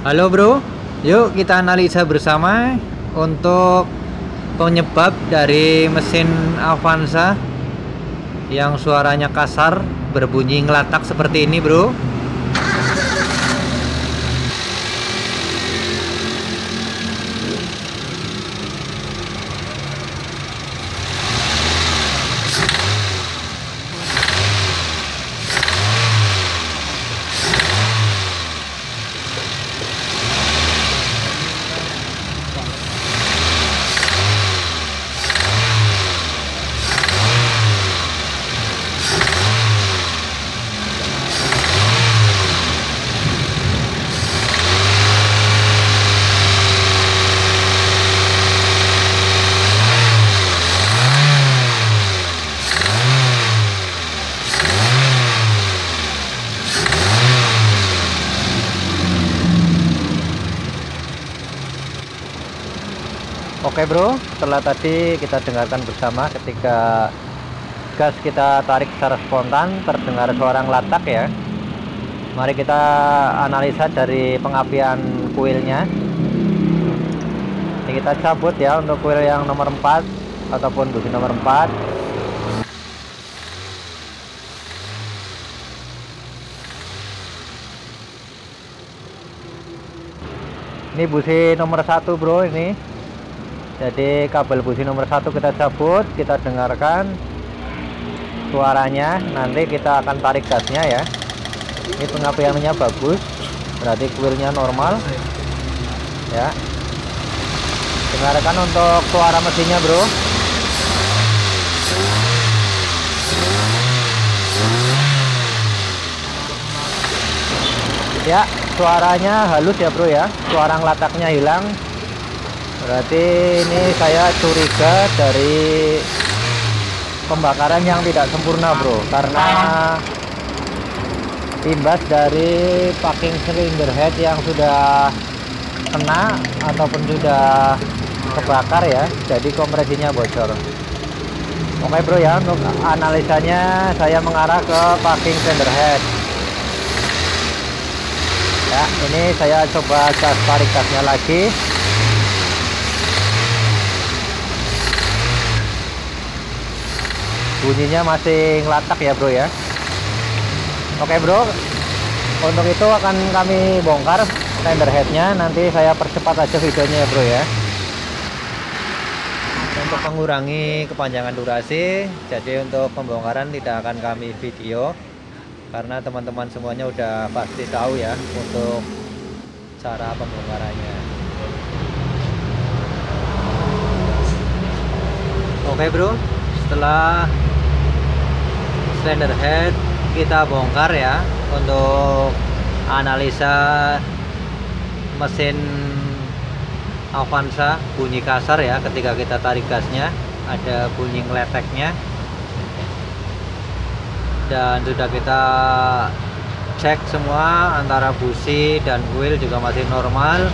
Halo bro, yuk kita analisa bersama untuk penyebab dari mesin Avanza yang suaranya kasar, berbunyi ngelatak seperti ini bro. Oke bro, setelah tadi kita dengarkan bersama ketika gas kita tarik secara spontan terdengar suara ngelatak ya. Mari kita analisa dari pengapian kuilnya. Ini kita cabut ya untuk kuil yang nomor 4 ataupun busi nomor 4. Ini busi nomor 1 bro ini. Jadi kabel busi nomor 1 kita cabut, kita dengarkan suaranya, nanti kita akan tarik gasnya ya. Ini pengapiannya bagus, berarti kuilnya normal ya. Dengarkan untuk suara mesinnya bro. Ya, suaranya halus ya bro ya, suara ngelataknya hilang. Berarti ini saya curiga dari pembakaran yang tidak sempurna bro, karena imbas dari packing cylinder head yang sudah kena ataupun sudah kebakar ya, jadi kompresinya bocor. Oke bro ya, untuk analisanya saya mengarah ke packing cylinder head ya. Ini saya coba tarik gasnya lagi. Bunyinya masih ngelatak ya bro ya. Oke bro, untuk itu akan kami bongkar cylinder headnya. Nanti saya percepat aja videonya ya bro ya, untuk mengurangi kepanjangan durasi. Jadi untuk pembongkaran tidak akan kami video, karena teman-teman semuanya udah pasti tahu ya untuk cara pembongkarannya. Oke bro, setelah cylinder head kita bongkar ya, untuk analisa mesin Avanza bunyi kasar ya ketika kita tarik gasnya, ada bunyi ngeleteknya, dan sudah kita cek semua antara busi dan kuil juga masih normal.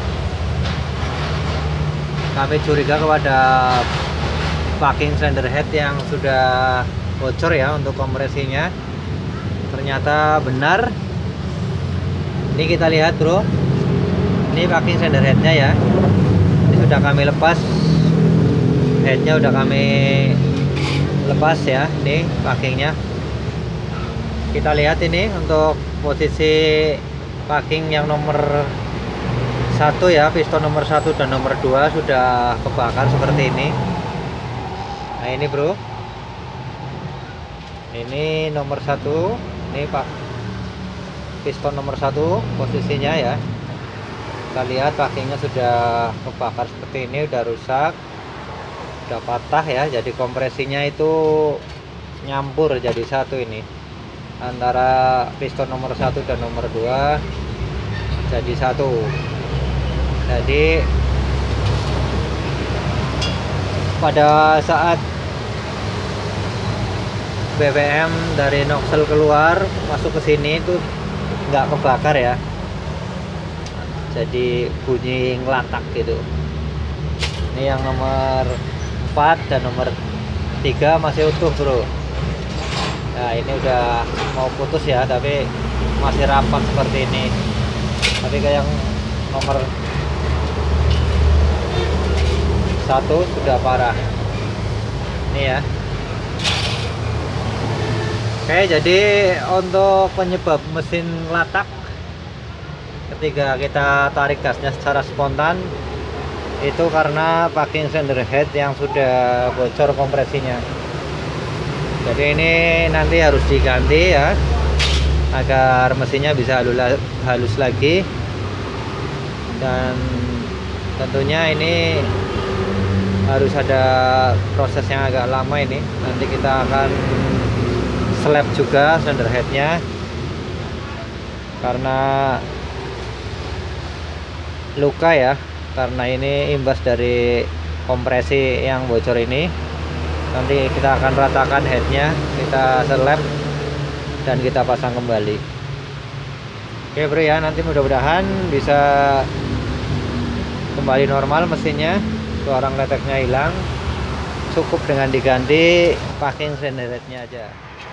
Kami curiga kepada packing cylinder head yang sudah bocor ya untuk kompresinya. Ternyata benar. Ini kita lihat bro, ini packing cylinder headnya ya. Ini sudah kami lepas, headnya udah kami lepas ya. Ini packingnya, kita lihat ini untuk posisi packing yang nomor 1 ya, piston nomor 1 dan nomor 2 sudah kebakar seperti ini. Nah ini bro, ini nomor 1, ini pak piston nomor 1 posisinya ya. Kita lihat packingnya sudah kebakar seperti ini, udah rusak, udah patah ya. Jadi kompresinya itu nyampur jadi satu ini, antara piston nomor 1 dan nomor 2 jadi satu. Jadi pada saat BBM dari nozzle keluar masuk ke sini itu nggak kebakar ya, jadi bunyi ngelatak gitu. Ini yang nomor 4 dan nomor 3 masih utuh bro. Nah ini udah mau putus ya, tapi masih rapat seperti ini. Tapi kayak yang nomor 1 sudah parah ini ya. Oke, jadi untuk penyebab mesin latak ketika kita tarik gasnya secara spontan itu karena packing cylinder head yang sudah bocor kompresinya. Jadi ini nanti harus diganti ya, agar mesinnya bisa halus lagi. Dan tentunya ini harus ada proses yang agak lama ini. Nanti kita akan slap juga cylinder headnya, karena luka ya, karena ini imbas dari kompresi yang bocor ini. Nanti kita akan ratakan headnya, kita selap dan kita pasang kembali. Oke bro ya, nanti mudah-mudahan bisa kembali normal mesinnya, suara ngeleteknya hilang. Cukup dengan diganti packing cylinder headnya aja.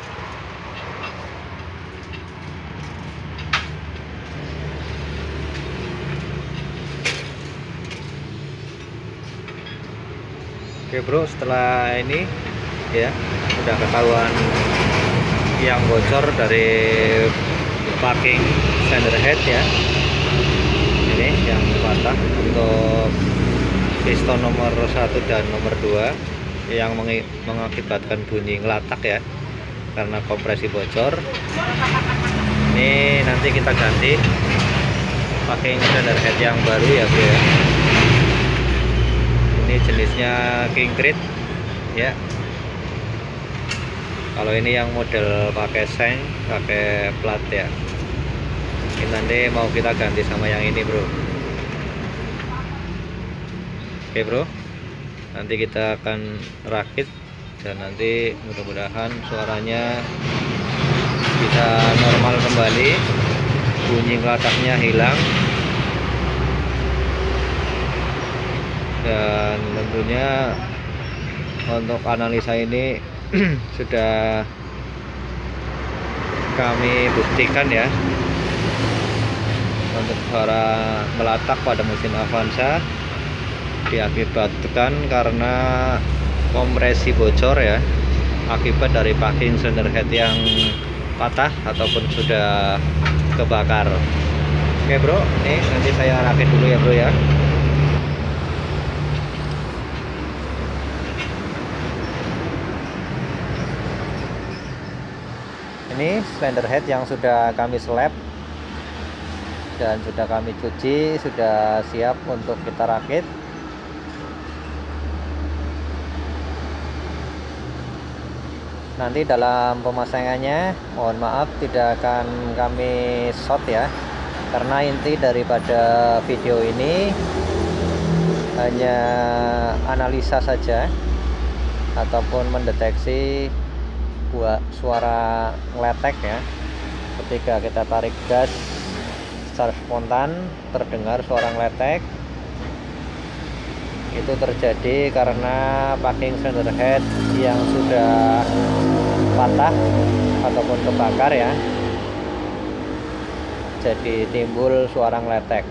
Oke bro, setelah ini ya udah ketahuan yang bocor dari packing cylinder head ya. Ini yang patah untuk piston nomor 1 dan nomor 2 yang mengakibatkan bunyi ngelatak ya, karena kompresi bocor. Ini nanti kita ganti packing cylinder head yang baru ya bro ya. Ini jenisnya Kingkrit ya. Kalau ini yang model pakai seng, pakai plat ya. Ini nanti mau kita ganti sama yang ini bro. Oke bro, nanti kita akan rakit dan nanti mudah-mudahan suaranya bisa normal kembali, bunyi ngelataknya hilang. Dan tentunya untuk analisa ini sudah kami buktikan ya, untuk suara melatak pada mesin Avanza diakibatkan karena kompresi bocor ya, akibat dari packing cylinder head yang patah ataupun sudah kebakar. Oke bro, ini nanti saya rakit dulu ya bro ya. Ini cylinder head yang sudah kami slap dan sudah kami cuci, sudah siap untuk kita rakit. Nanti dalam pemasangannya mohon maaf tidak akan kami shot ya, karena inti daripada video ini hanya analisa saja ataupun mendeteksi suara ngeletek ya. Ketika kita tarik gas secara spontan terdengar suara ngeletek, itu terjadi karena packing cylinder head yang sudah patah ataupun kebakar ya, jadi timbul suara ngeletek.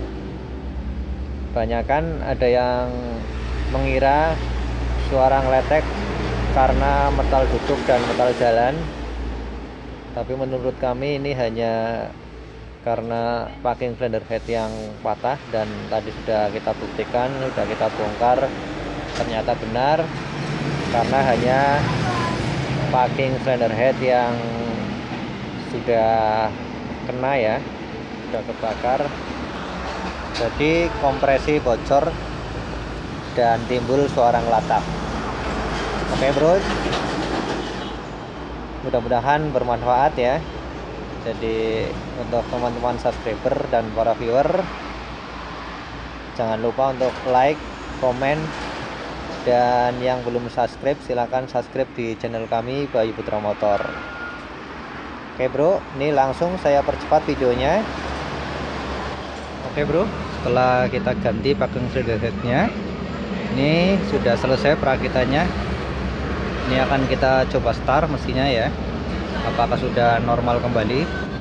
Banyakan ada yang mengira suara ngeletek karena metal duduk dan metal jalan, tapi menurut kami ini hanya karena packing cylinder head yang patah. Dan tadi sudah kita buktikan, sudah kita bongkar, ternyata benar karena hanya packing cylinder head yang sudah kena ya, sudah kebakar, jadi kompresi bocor dan timbul suara ngelatak. Oke bro, mudah-mudahan bermanfaat ya. Jadi untuk teman-teman subscriber dan para viewer, jangan lupa untuk like, komen, dan yang belum subscribe silahkan subscribe di channel kami Bayu Putra Motor. Oke bro, ini langsung saya percepat videonya. Oke bro, setelah kita ganti packing cylinder headnya, ini sudah selesai perakitannya. Ini akan kita coba start mesinnya ya, apakah sudah normal kembali.